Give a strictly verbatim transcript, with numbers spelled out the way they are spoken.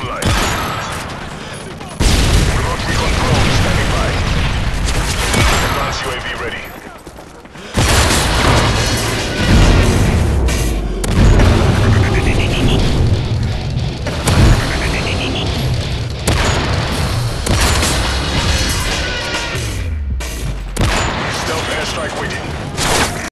online. Remote recon drone standing by. Advanced U A V ready. Stealth airstrike waiting.